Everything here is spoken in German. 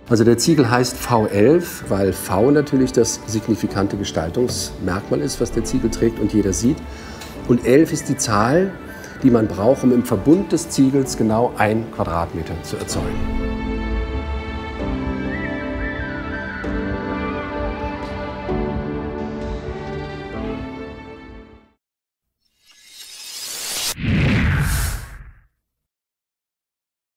Also der Ziegel heißt V11, weil V natürlich das signifikante Gestaltungsmerkmal ist, was der Ziegel trägt und jeder sieht. Und 11 ist die Zahl, die man braucht, um im Verbund des Ziegels genau 1 Quadratmeter zu erzeugen.